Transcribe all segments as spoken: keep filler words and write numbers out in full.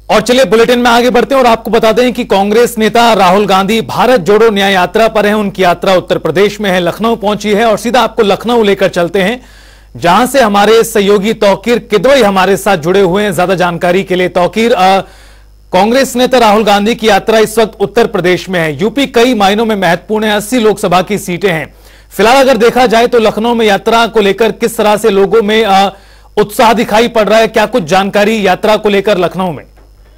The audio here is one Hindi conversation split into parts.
और चलिए बुलेटिन में आगे बढ़ते हैं और आपको बता दें कि कांग्रेस नेता राहुल गांधी भारत जोड़ो न्याय यात्रा पर हैं। उनकी यात्रा उत्तर प्रदेश में है, लखनऊ पहुंची है और सीधा आपको लखनऊ लेकर चलते हैं, जहां से हमारे सहयोगी तौकीर किदवई हमारे साथ जुड़े हुए हैं ज्यादा जानकारी के लिए। तौकीर, कांग्रेस नेता राहुल गांधी की यात्रा इस वक्त उत्तर प्रदेश में है। यूपी कई मायनों में महत्वपूर्ण है, अस्सी लोकसभा की सीटें हैं। फिलहाल अगर देखा जाए तो लखनऊ में यात्रा को लेकर किस तरह से लोगों में उत्साह दिखाई पड़ रहा है, क्या कुछ जानकारी यात्रा को लेकर लखनऊ में?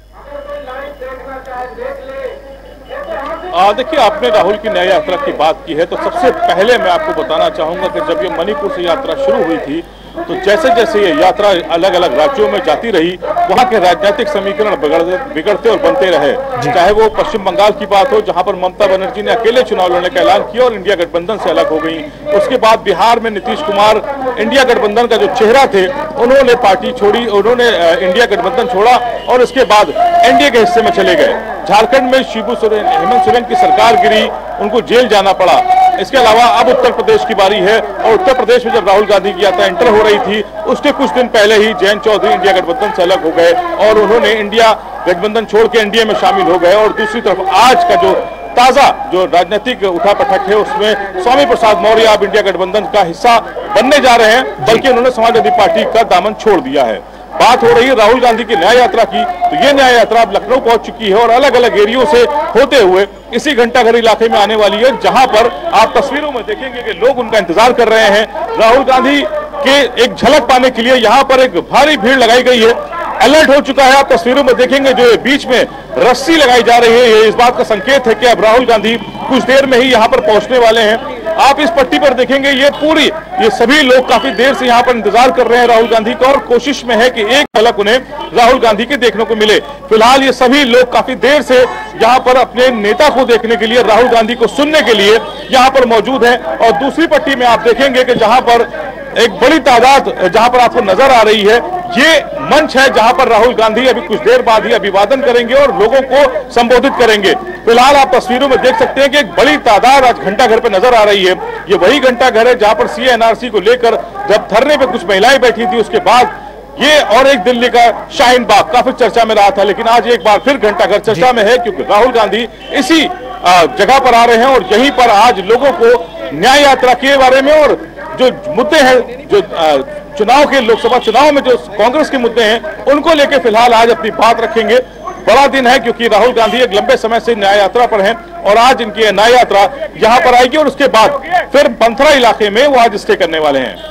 देखिए, आपने राहुल की न्याय यात्रा की बात की है तो सबसे पहले मैं आपको बताना चाहूंगा कि जब ये मणिपुर से यात्रा शुरू हुई थी तो जैसे जैसे ये यात्रा अलग अलग राज्यों में जाती रही, वहां के राजनीतिक समीकरण बिगड़ते बिगड़ते और बनते रहे। चाहे वो पश्चिम बंगाल की बात हो, जहां पर ममता बनर्जी ने अकेले चुनाव लड़ने का ऐलान किया और इंडिया गठबंधन से अलग हो गई। उसके बाद बिहार में नीतीश कुमार इंडिया गठबंधन का जो चेहरा थे, उन्होंने पार्टी छोड़ी, उन्होंने इंडिया गठबंधन छोड़ा और इसके बाद एनडीए के हिस्से में चले गए। झारखंड में शिबू सोरेन, हेमंत सोरेन की सरकार गिरी, उनको जेल जाना पड़ा। इसके अलावा अब उत्तर प्रदेश की बारी है और उत्तर प्रदेश में जब राहुल गांधी की यात्रा एंटर हो रही थी, उसके कुछ दिन पहले ही जयंत चौधरी इंडिया गठबंधन से अलग हो गए और उन्होंने इंडिया गठबंधन छोड़ के एनडीए में शामिल हो गए। और दूसरी तरफ आज का जो ताजा जो राजनीतिक उठापटक है, उसमें स्वामी प्रसाद मौर्य अब इंडिया गठबंधन का हिस्सा बनने जा रहे हैं, बल्कि उन्होंने समाजवादी पार्टी का दामन छोड़ दिया है। बात हो रही है राहुल गांधी की न्याय यात्रा की, तो ये न्याय यात्रा अब लखनऊ पहुंच चुकी है और अलग अलग एरियो से होते हुए इसी घंटाघर इलाके में आने वाली है, जहां पर आप तस्वीरों में देखेंगे कि लोग उनका इंतजार कर रहे हैं। राहुल गांधी के एक झलक पाने के लिए यहां पर एक भारी भीड़ लगाई गई है, अलर्ट हो चुका है। आप तस्वीरों में देखेंगे जो बीच में रस्सी लगाई जा रही है, ये इस बात का संकेत है कि अब राहुल गांधी कुछ देर में ही यहां पर पहुंचने वाले हैं। आप इस पट्टी पर देखेंगे, ये पूरी ये सभी लोग काफी देर से यहां पर इंतजार कर रहे हैं राहुल गांधी का और कोशिश में है कि एक झलक उन्हें राहुल गांधी के देखने को मिले। फिलहाल ये सभी लोग काफी देर से यहां पर अपने नेता को देखने के लिए, राहुल गांधी को सुनने के लिए यहां पर मौजूद हैं। और दूसरी पट्टी में आप देखेंगे कि जहां पर एक बड़ी तादाद जहां पर आपको नजर आ रही है, ये मंच है जहां पर राहुल गांधी अभी कुछ देर बाद ही अभिवादन करेंगे और लोगों को संबोधित करेंगे। फिलहाल आप तस्वीरों में देख सकते हैं कि एक बड़ी तादाद आज घंटाघर पे नजर आ रही है। ये वही घंटाघर है जहां पर सीएनआरसी को लेकर जब धरने पे कुछ महिलाएं बैठी थी, उसके बाद ये और एक दिल्ली का शाहीन बाग काफी चर्चा में रहा था, लेकिन आज एक बार फिर घंटाघर चर्चा में है क्योंकि राहुल गांधी इसी जगह पर आ रहे हैं और यहीं पर आज लोगों को न्याय यात्रा के बारे में और जो मुद्दे हैं, जो चुनाव के लोकसभा चुनाव में जो कांग्रेस के मुद्दे हैं, उनको लेकर फिलहाल आज अपनी बात रखेंगे। बड़ा दिन है क्योंकि राहुल गांधी एक लंबे समय से न्याय यात्रा पर हैं और आज इनकी न्याय यात्रा यहां पर आएगी और उसके बाद फिर पंथरा इलाके में वो आज स्टे करने वाले हैं।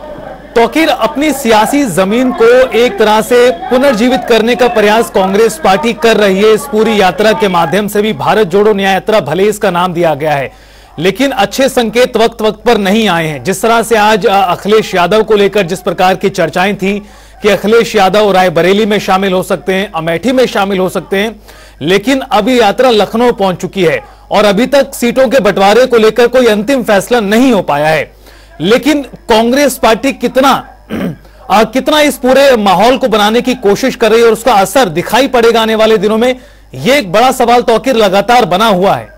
तौकीर, अपनी सियासी जमीन को एक तरह से पुनर्जीवित करने का प्रयास कांग्रेस पार्टी कर रही है। इस पूरी यात्रा के माध्यम से भी भारत जोड़ो न्याय यात्रा, भले इसका नाम दिया गया है, लेकिन अच्छे संकेत वक्त वक्त पर नहीं आए हैं। जिस तरह से आज अखिलेश यादव को लेकर जिस प्रकार की चर्चाएं थी कि अखिलेश यादव रायबरेली में शामिल हो सकते हैं, अमेठी में शामिल हो सकते हैं, लेकिन अभी यात्रा लखनऊ पहुंच चुकी है और अभी तक सीटों के बंटवारे को लेकर कोई अंतिम फैसला नहीं हो पाया है। लेकिन कांग्रेस पार्टी कितना आ, कितना इस पूरे माहौल को बनाने की कोशिश कर रही है और उसका असर दिखाई पड़ेगा आने वाले दिनों में, यह एक बड़ा सवाल तौकीर लगातार बना हुआ है।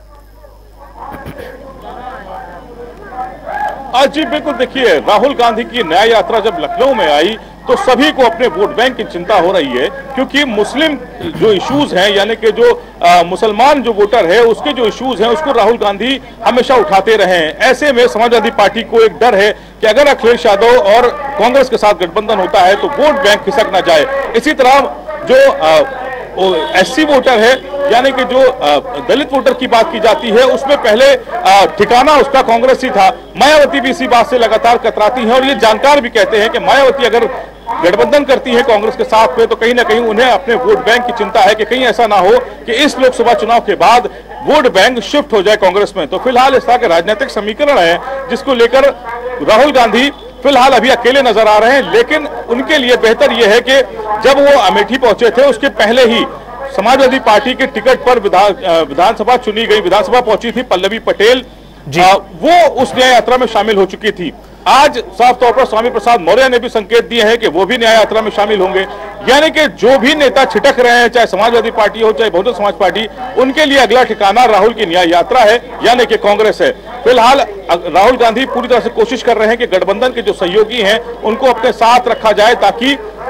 आज जी बिल्कुल, देखिए राहुल गांधी की न्याय यात्रा जब लखनऊ में आई तो सभी को अपने वोट बैंक की चिंता हो रही है क्योंकि मुस्लिम जो इश्यूज हैं, यानी कि जो आ, मुसलमान जो वोटर है उसके जो इश्यूज हैं उसको राहुल गांधी हमेशा उठाते रहे हैं। ऐसे में समाजवादी पार्टी को एक डर है कि अगर अखिलेश यादव और कांग्रेस के साथ गठबंधन होता है तो वोट बैंक खिसक ना जाए। इसी तरह जो आ, एससी वोटर है, यानी कि जो दलित वोटर की बात की जाती है, उसमें पहले ठिकाना उसका कांग्रेस ही था। मायावती भी इसी बात से लगातार कतराती हैं और ये जानकार भी कहते हैं कि मायावती अगर गठबंधन करती है कांग्रेस के साथ में तो कहीं ना कहीं उन्हें अपने वोट बैंक की चिंता है कि कहीं ऐसा ना हो कि इस लोकसभा चुनाव के बाद वोट बैंक शिफ्ट हो जाए कांग्रेस में। तो फिलहाल इस तरह के राजनीतिक समीकरण है जिसको लेकर राहुल गांधी फिलहाल अभी अकेले नजर आ रहे हैं, लेकिन उनके लिए बेहतर यह है कि जब वो अमेठी पहुंचे थे उसके पहले ही समाजवादी पार्टी के टिकट पर विधानसभा चुनी गई, विधानसभा पहुंची थी पल्लवी पटेल, आ, वो उस न्याय यात्रा में शामिल हो चुकी थी। आज साफ तौर पर स्वामी प्रसाद मौर्य ने भी संकेत दिए हैं कि वो भी न्याय यात्रा में शामिल होंगे, यानी कि जो भी नेता छिटक रहे हैं, चाहे समाजवादी पार्टी हो चाहे बहुजन समाज पार्टी, उनके लिए अगला ठिकाना राहुल की न्याय यात्रा है, यानी कि कांग्रेस है। फिलहाल राहुल गांधी पूरी तरह से कोशिश कर रहे हैं कि गठबंधन के जो सहयोगी हैं उनको अपने साथ रखा जाए ताकि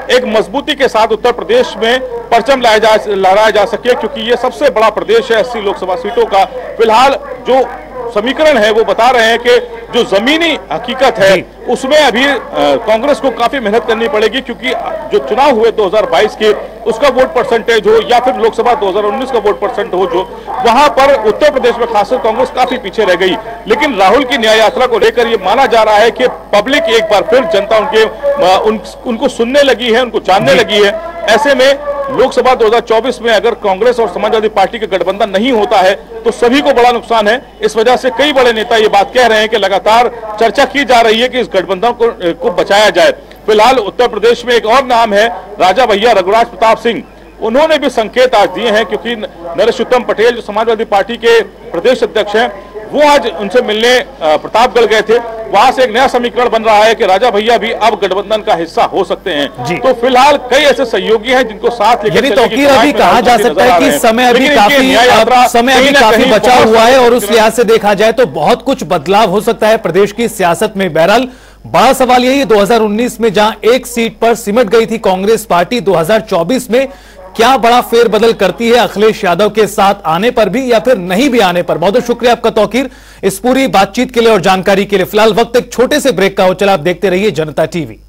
एक मजबूती के साथ उत्तर प्रदेश में परचम लाया जा लहराया जा सके, क्योंकि ये सबसे बड़ा प्रदेश है अस्सी लोकसभा सीटों का। फिलहाल जो समीकरण है वो बता रहे हैं कि जो जमीनी हकीकत है उसमें अभी कांग्रेस को काफी मेहनत करनी पड़ेगी, क्योंकि जो चुनाव हुए दो हज़ार बाईस के उसका वोट परसेंटेज हो या फिर लोकसभा दो हज़ार उन्नीस का वोट परसेंट हो, जो वहां पर उत्तर प्रदेश में खासकर कांग्रेस काफी पीछे रह गई। लेकिन राहुल की न्याय यात्रा को लेकर ये माना जा रहा है कि पब्लिक एक बार फिर जनता उनके उन, उनको सुनने लगी है, उनको जानने लगी है। ऐसे में लोकसभा दो हज़ार चौबीस में अगर कांग्रेस और समाजवादी पार्टी का गठबंधन नहीं होता है तो सभी को बड़ा नुकसान है। इस वजह से कई बड़े नेता ये बात कह रहे हैं कि लगातार चर्चा की जा रही है कि इस गठबंधन को, को बचाया जाए। फिलहाल उत्तर प्रदेश में एक और नाम है राजा भैया रघुराज प्रताप सिंह। उन्होंने भी संकेत आज दिए हैं, क्योंकि नरेश उत्तम पटेल जो समाजवादी पार्टी के प्रदेश अध्यक्ष हैं वो आज उनसे मिलने प्रतापगढ़ गए थे। वहां से एक नया समीकरण बन रहा है कि राजा भैया भी अब गठबंधन का हिस्सा हो सकते हैं। तो फिलहाल कई ऐसे सहयोगी हैं जिनको साथ लेकर तो अभी कहा जा सकता है कि समय अभी काफी समय अभी काफी बचा हुआ है और उस लिहाज से देखा जाए तो बहुत कुछ बदलाव हो सकता है प्रदेश की सियासत में। बहरहाल बड़ा सवाल यही है, दो हज़ार उन्नीस में जहां एक सीट पर सिमट गई थी कांग्रेस पार्टी, दो हज़ार चौबीस में क्या बड़ा फेरबदल करती है अखिलेश यादव के साथ आने पर भी या फिर नहीं भी आने पर। बहुत बहुत शुक्रिया आपका तौकीर इस पूरी बातचीत के लिए और जानकारी के लिए। फिलहाल वक्त एक छोटे से ब्रेक का हो, चला आप देखते रहिए जनता टीवी।